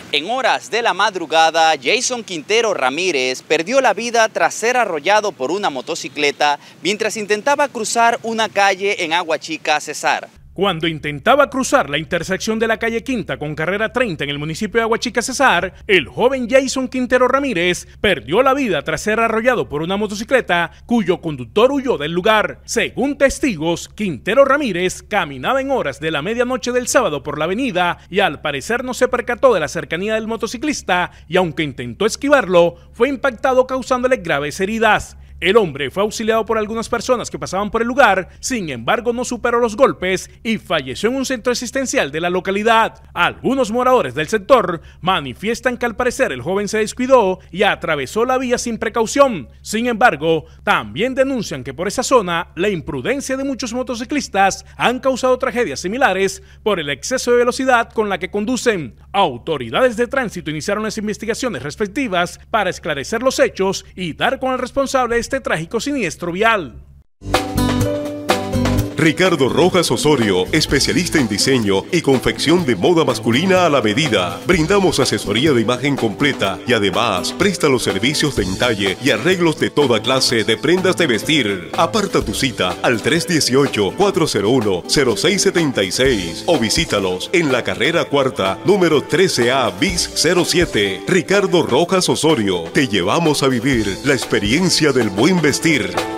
En horas de la madrugada, Jason Quintero Ramírez perdió la vida tras ser arrollado por una motocicleta mientras intentaba cruzar una calle en Aguachica, Cesar. Cuando intentaba cruzar la intersección de la calle Quinta con carrera 30 en el municipio de Aguachica, Cesar, el joven Jason Quintero Ramírez perdió la vida tras ser arrollado por una motocicleta cuyo conductor huyó del lugar. Según testigos, Quintero Ramírez caminaba en horas de la medianoche del sábado por la avenida y al parecer no se percató de la cercanía del motociclista y aunque intentó esquivarlo, fue impactado causándole graves heridas. El hombre fue auxiliado por algunas personas que pasaban por el lugar, sin embargo no superó los golpes y falleció en un centro asistencial de la localidad. Algunos moradores del sector manifiestan que al parecer el joven se descuidó y atravesó la vía sin precaución. Sin embargo, también denuncian que por esa zona la imprudencia de muchos motociclistas han causado tragedias similares por el exceso de velocidad con la que conducen. Autoridades de tránsito iniciaron las investigaciones respectivas para esclarecer los hechos y dar con el responsable de este trágico siniestro vial. Ricardo Rojas Osorio, especialista en diseño y confección de moda masculina a la medida. Brindamos asesoría de imagen completa y además presta los servicios de entalle y arreglos de toda clase de prendas de vestir. Aparta tu cita al 318-401-0676 o visítalos en la carrera cuarta, número 13A bis 07. Ricardo Rojas Osorio, te llevamos a vivir la experiencia del buen vestir.